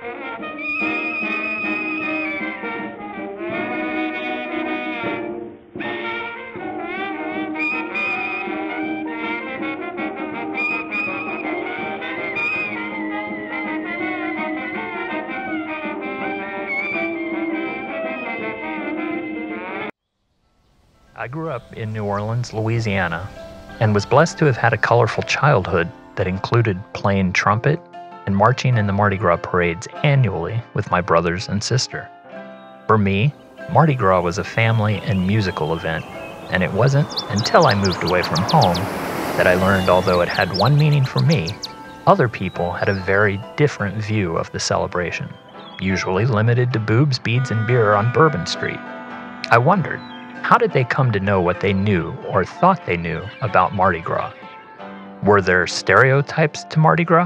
I grew up in New Orleans, Louisiana, and was blessed to have had a colorful childhood that included playing trumpet and marching in the Mardi Gras parades annually with my brothers and sister. For me, Mardi Gras was a family and musical event, and it wasn't until I moved away from home that I learned although it had one meaning for me, other people had a very different view of the celebration, usually limited to boobs, beads, and beer on Bourbon Street. I wondered, how did they come to know what they knew or thought they knew about Mardi Gras? Were there stereotypes to Mardi Gras?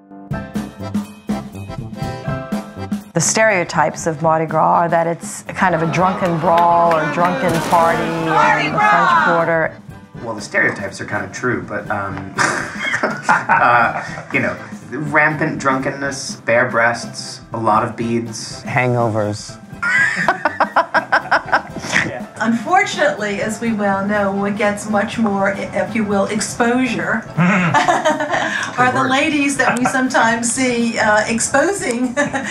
The stereotypes of Mardi Gras are that it's kind of a drunken brawl or drunken party in the French Quarter. Well, the stereotypes are kind of true, but, you know, rampant drunkenness, bare breasts, a lot of beads. Hangovers. Unfortunately, as we well know, what gets much more, if you will, exposure are the ladies that we sometimes see exposing.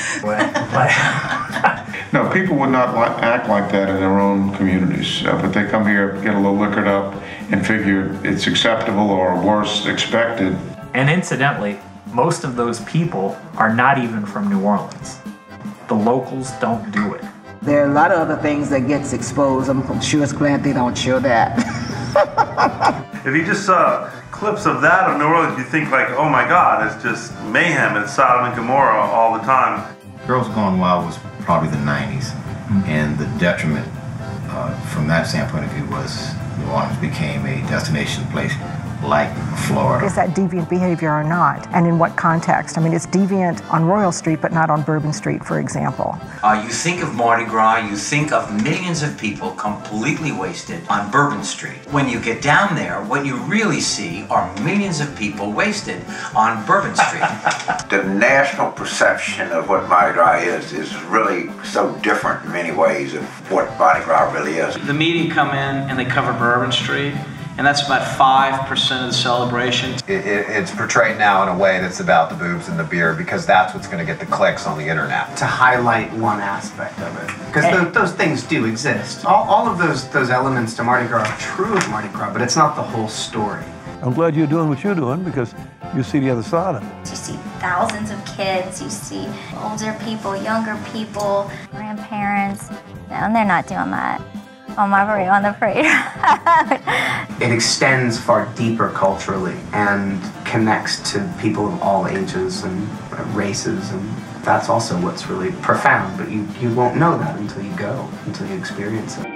No, people would not act like that in their own communities, but they come here, get a little liquored up, and figure it's acceptable or worse, expected. And incidentally, most of those people are not even from New Orleans. The locals don't do it. There are a lot of other things that gets exposed. I'm sure it's glad they don't show that. If you just saw clips of that of New Orleans, you think like, oh my God, it's just mayhem. It's Sodom and Gomorrah all the time. Girls Gone Wild was probably the 90s, and the detriment from that standpoint of view was New Orleans became a destination place like Florida. Is that deviant behavior or not? And in what context? I mean, it's deviant on Royal Street, but not on Bourbon Street, for example. You think of Mardi Gras, you think of millions of people completely wasted on Bourbon Street. When you get down there, what you really see are millions of people wasted on Bourbon Street. The national perception of what Mardi Gras is really so different in many ways of what Mardi Gras really is. The media come in and they cover Bourbon Street, and that's about 5% of the celebration. It's portrayed now in a way that's about the boobs and the beer because that's what's going to get the clicks on the internet. To highlight one aspect of it, because those things do exist. All of those elements to Mardi Gras are true of Mardi Gras, but it's not the whole story. I'm glad you're doing what you're doing because you see the other side of it. You see thousands of kids, you see older people, younger people, grandparents. No, they're not doing that on the parade. It extends far deeper culturally and connects to people of all ages and races, and that's also what's really profound, but you won't know that until you go, until you experience it.